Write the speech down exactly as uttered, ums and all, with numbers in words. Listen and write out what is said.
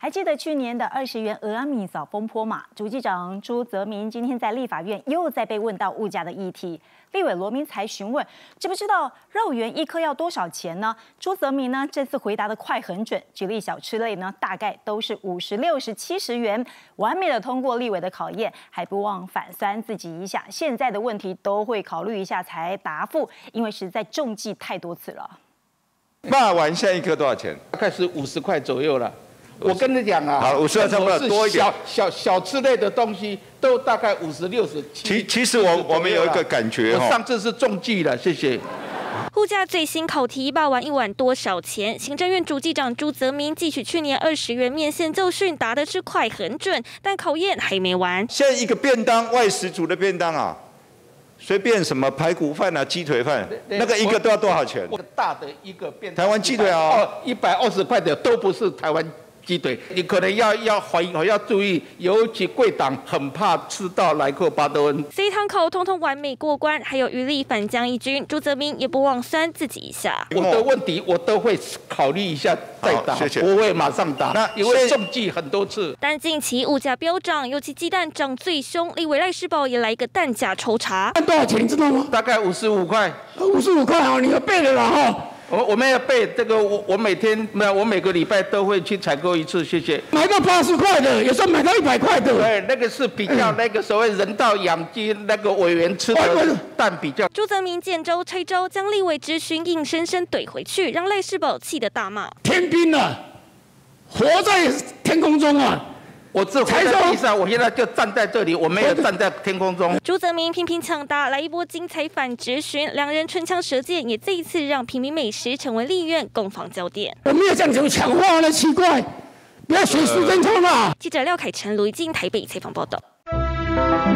还记得去年的二十元俄阿米扫风波嘛？主计长朱泽民今天在立法院又再被问到物价的议题，立委罗明才询问知不知道肉圆一颗要多少钱呢？朱泽民呢这次回答的快很准，举例小吃类呢大概都是五十、六十、七十元，完美的通过立委的考验，还不忘反酸自己一下。现在的问题都会考虑一下才答复，因为实在中计太多次了。 骂完现在一颗多少钱？ 大概是五十块左右了。我跟你讲啊， 好，五十块差不多多一点。 小小小吃类的东西都大概五十、六十。 其其实我我们有一个感觉哈，我上次是中计了，谢谢。 物价最新考题，霸完一碗多少钱？行政院主计长朱泽民汲取去年二十元面线教训，答的是快很准，但考验还没完。 现在一个便当，外食族的便当啊，随便什么排骨饭啊、鸡腿饭，那个一个都要多少钱？ 大的一个便当， 台湾鸡腿啊， 一百二十块的都不是台湾鸡腿，你可能要要怀疑，要注意，尤其贵党很怕吃到莱克巴多恩。 这一堂口通通完美过关，还有余力反将一军，朱泽民也不忘酸自己一下。 我的问题我都会考虑一下再答， 谢谢， 不会马上答。 那因为中计很多次。 但近期物价飙涨，尤其鸡蛋涨最凶，立委赖士葆也来一个蛋价抽查。 蛋多少钱你知道吗？ 大概五十五块。 五十五块啊，你要背了啦哈。 我我们要背这个，我我每天没有，我每个礼拜都会去采购一次，谢谢。 买到八十块的，有时候买到一百块的。 对，那个是比较那个所谓人道养鸡那个委员吃的蛋比较。 朱泽民见招拆招，将立委质询硬生生怼回去，让赖士葆气得大骂： 天兵啊，活在天空中啊！ 我这活在地上，我现在就站在这里，我没有站在天空中。 朱泽民频频抢答，来一波精彩反质询，两人唇枪舌剑，也这一次让平民美食成为立院攻防焦点。 我没有这样子抢话了，奇怪，不要学苏贞昌嘛。 记者廖凯成、卢怡静台北采访报道。